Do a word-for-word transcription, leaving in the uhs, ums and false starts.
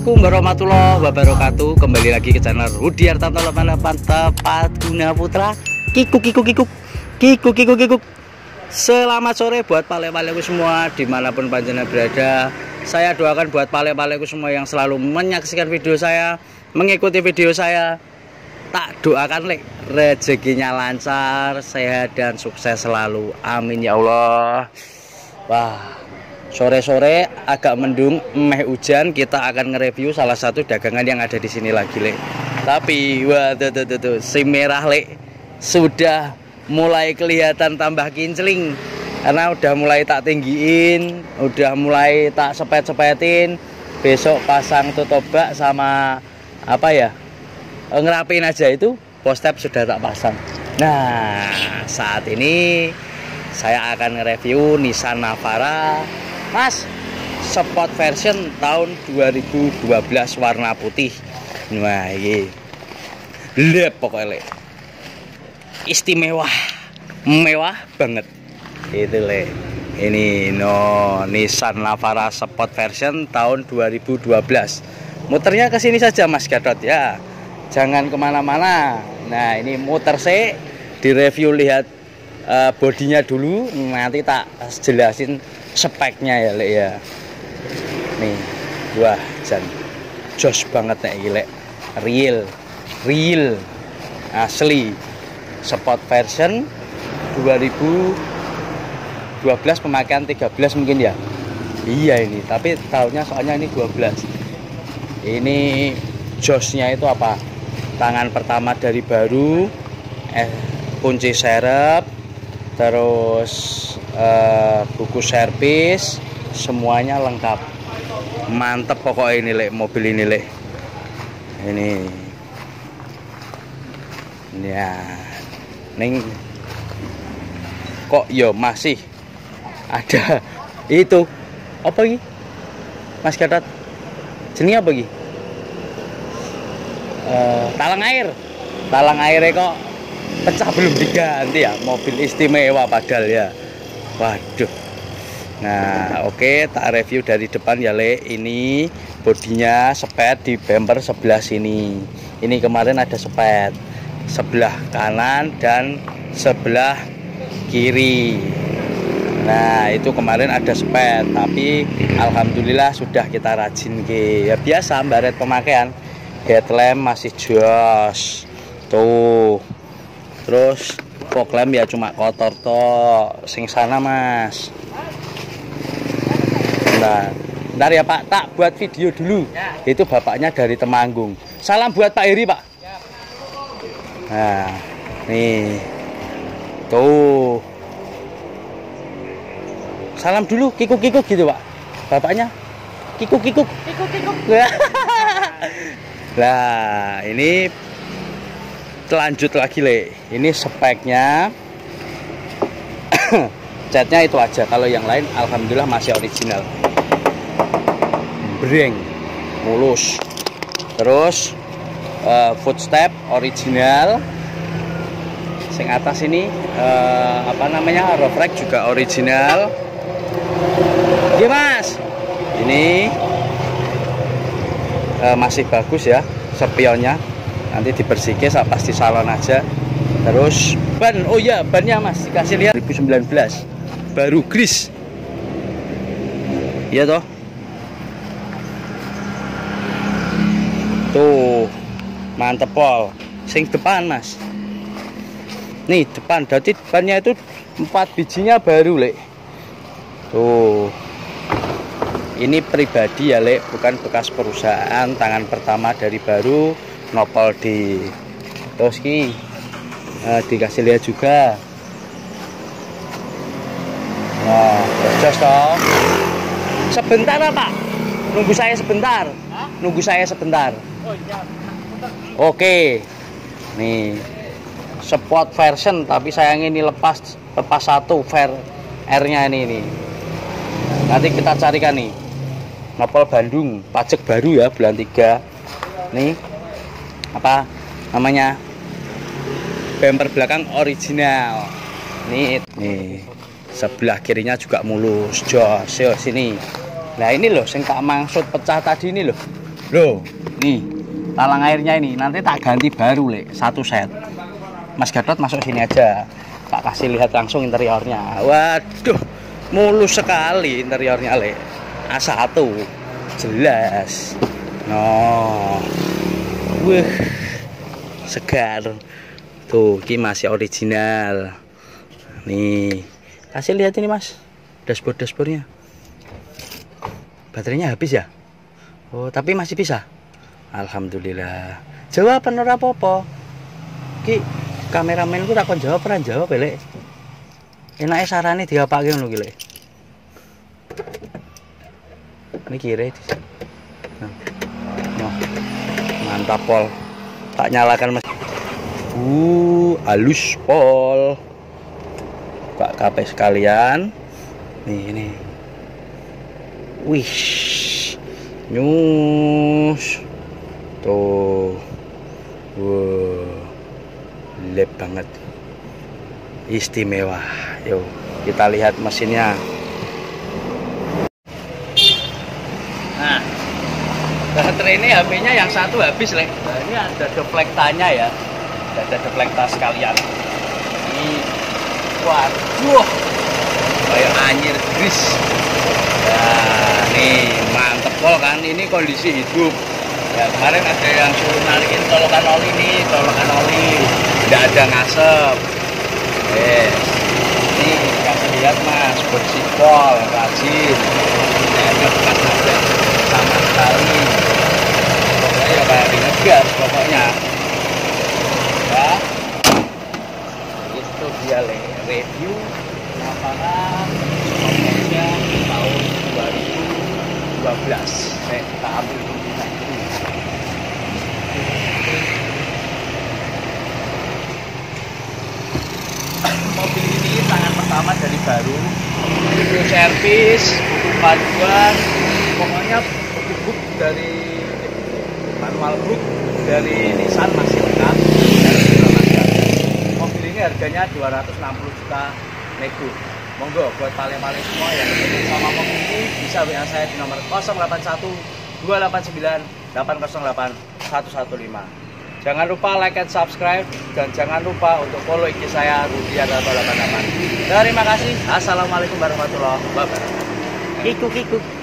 Assalamualaikum warahmatullahi wabarakatuh. Kembali lagi ke channel Rudi Hartanto delapan delapan Tepat Guna Putra. Kikuk kikuk kikuk kikuk kikuk kikuk. Selamat sore buat pale-paleku semua dimanapun panjenengan berada. Saya doakan buat pale-paleku semua yang selalu menyaksikan video saya, mengikuti video saya. Tak doakan lek rezekinya lancar, sehat dan sukses selalu. Amin ya Allah. Wah, sore-sore agak mendung, meh hujan, kita akan nge-review salah satu dagangan yang ada di sini lagi, Lek. Tapi wah tuh tuh tuh, tuh si merah, Lek, sudah mulai kelihatan tambah kincling karena udah mulai tak tinggiin, udah mulai tak sepet-sepetin. Besok pasang tutup bak sama apa ya? Ngerapin aja itu, post-tab sudah tak pasang. Nah, saat ini saya akan nge-review Nissan Navara Mas, sport version tahun dua ribu dua belas warna putih. Wah, ini lep pokoknya istimewa, mewah banget itu le. Ini no Nissan Navara sport version tahun dua ribu dua belas. Muternya ke sini saja Mas Gadot ya, jangan kemana-mana. Nah, ini muter sih, direview, lihat uh, bodinya dulu, nanti tak jelasin speknya ya Lek ya. Nih, wah jan jos banget nek iki Lek. Real, real, asli sport version dua ribu dua belas, pemakaian tiga belas mungkin ya. Iya ini, tapi tahunnya soalnya ini dua belas. Ini josnya itu apa? Tangan pertama dari baru, eh, kunci serep, terus eh, buku servis, semuanya lengkap. Mantep pokoknya ini Lek, mobil ini Lek. Ini ya, neng kok yo masih ada itu apa ini Mas Gatot, jenis apa ini? Uh, talang air, talang airnya kok pecah belum diganti ya. Mobil istimewa padahal ya. Waduh. Nah, oke, okay, tak review dari depan ya Le. Ini bodinya sepet di bumper sebelah sini. Ini kemarin ada sepet sebelah kanan dan sebelah kiri. Nah, itu kemarin ada sepet, tapi alhamdulillah sudah kita rajin ke. Ya biasa baret pemakaian. Headlamp masih jos tuh, terus fog lamp ya cuma kotor toh, sing sana Mas. Nah, bentar ya Pak, tak buat video dulu ya. Itu bapaknya dari Temanggung. Salam buat Pak Heri Pak ya. Nah nih tuh, salam dulu kikuk-kikuk gitu Pak, bapaknya kikuk-kikuk kikuk-kikuk. Nah, ini lanjut lagi Le. Ini speknya catnya itu aja. Kalau yang lain alhamdulillah masih original. Breng mulus. Terus uh, footstep original. Sing atas ini uh, apa namanya? Roof rack juga original. Iya Mas. Ini Uh, masih bagus ya spionnya, nanti dibersihkan saat pasti salon aja. Terus ban, oh ya bannya Mas dikasih lihat dua ribu sembilan belas baru gris ya toh. Tuh mantep pol. Sing depan Mas, nih depan, jadi bannya itu empat bijinya baru Le. Tuh, ini pribadi ya Le, bukan bekas perusahaan, tangan pertama dari baru, nopol di terus ki eh, dikasih lihat juga. Nah, terus toh. Sebentar Pak, nunggu saya sebentar. Hah? Nunggu saya sebentar. Oh iya. Oke, nih sport version, tapi sayang ini lepas lepas satu ver R-nya ini nih. Nanti kita carikan nih. Nopol Bandung, pajak baru ya bulan tiga. Nih apa namanya, bumper belakang original. Nih, nih sebelah kirinya juga mulus jos yo sini. Nah ini loh sing tak maksud pecah tadi ini loh. Loh, nih talang airnya ini nanti tak ganti baru le, satu set. Mas Gatot masuk sini aja, tak kasih lihat langsung interiornya. Waduh, mulus sekali interiornya le. A satu jelas. No, wah, segar. Tuh, ini masih original. Nih, kasih lihat ini mas, dashboard dashboardnya. Baterainya habis ya? Oh, tapi masih bisa. Alhamdulillah. Jawaban ora apa-apa. Ki kameramen ku takon jawab ora jawab lek. Enake sarane diapake ngono ki lek. Ini kiri. Nah. Nah. Mantap pol. Tak nyalakan mas. Uh, halus pol. Pak K P sekalian. Nih ini. Wih. Nyus. Tuh. Wow. Lep banget. Istimewa. Yuk, kita lihat mesinnya. Nah, baterai ini H P-nya yang satu habis, Lek. Nah, ini ada deflektanya ya. Ada deflekta sekalian. Ini waduh. Kayak anyir gris. Nah, nih mantep pol kan, ini kondisi hidup. Ya, kemarin ada yang suruh nalikin colokan oli nih, colokan oli. Tidak ada ngasep. Yes. Ini kasih lihat mas, bersih pol, rajin. Saya bukan ada sama sekali. Pokoknya ya kayak ngegas pokoknya. Ya. Itu dia le, review lapangan motornya tahun dua ribu dua belas. Saya kita ambil dulu. Mobil ini tangan pertama dari baru, butuh servis, butuh paduan, pokoknya book dari manual book dari Nissan masih lengkap. Mobil ini harganya dua ratus enam puluh juta nego. Monggo buat pale-pale semua yang ingin sama mobil ini bisa W A saya di nomor nol delapan satu dua delapan sembilan delapan nol delapan satu satu lima. Jangan lupa like and subscribe dan jangan lupa untuk follow I G saya Rudiarto delapan delapan. Terima kasih. Assalamualaikum warahmatullahi wabarakatuh. Kikuk kikuk.